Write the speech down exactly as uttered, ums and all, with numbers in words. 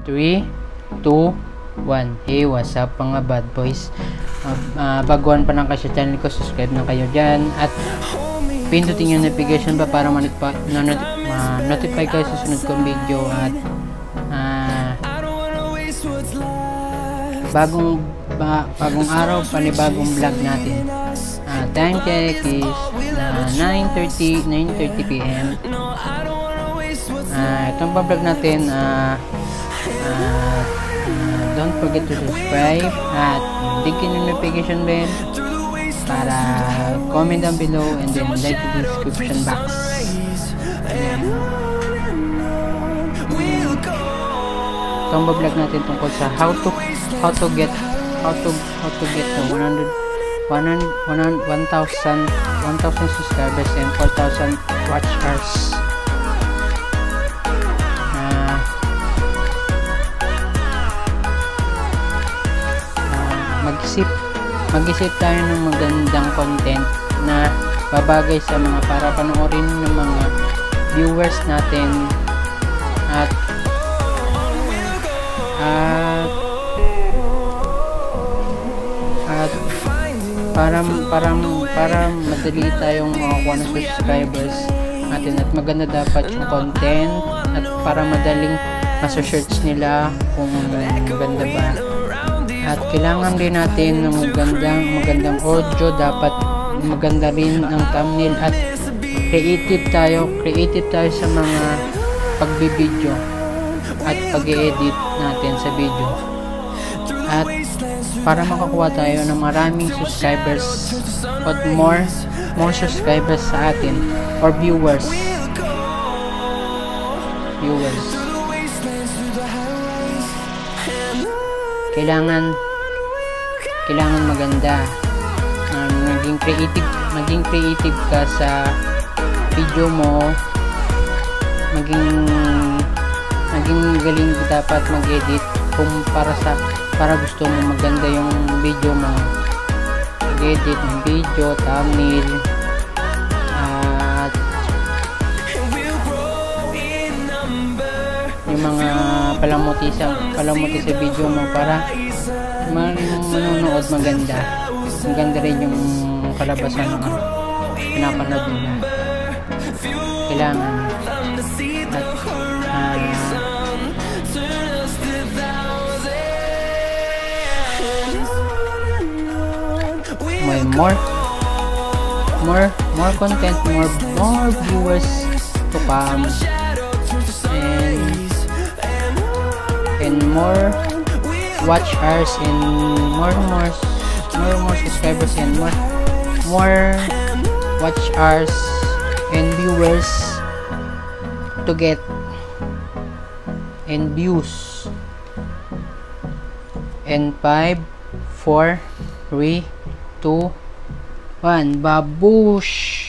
three, two, one. Hey, what's up mga bad boys? Uh, uh, baguhan pa lang kayo sa channel ko, subscribe na kayo dyan. At pindutin yung notification ba para ma-notify ma notify kayo sa sunod kong video. At uh, bagong ba, bagong araw, panibagong vlog natin. Uh, time check is uh, nine thirty p m Uh, itong vlog natin, uh, uh, uh, don't forget to subscribe at click yung notification bell para comment down below and then like the description box. And, itong vlog natin tungkol sa how to how to get how to how to get to one hundred one thousand subscribers and four thousand watch hours. mag-isip mag-isip tayo ng magandang content na babagay sa mga para panoorin ng mga viewers natin at at at para para para madali tayong makakuha ng subscribers natin at maganda dapat yung content at para madaling maso-search nila kung maganda ba. At kailangan din natin ng magandang magandang audio, dapat maganda rin ang thumbnail at creative tayo, creative tayo sa mga pagbibideo at pag-i-edit natin sa video. At para makakuha tayo ng maraming subscribers or more more subscribers sa atin or viewers. Viewers. Kailangan kailangan maganda, uh, maging creative maging creative ka sa video mo, maging maging galing dapat mag-edit kung para sa para gusto mo maganda yung video mo, mag-edit ng video, thumbnail at yung mga palamuti sa palamuti sa video mo para manonood maganda. Maganda rin yung kalabasan ng pinapanood nila. Kailangan at uh, may more more more content, more more viewers to come and and more watch hours and more more more more subscribers and more more watch hours and viewers to get and views. And five, four, three, two, one, babush.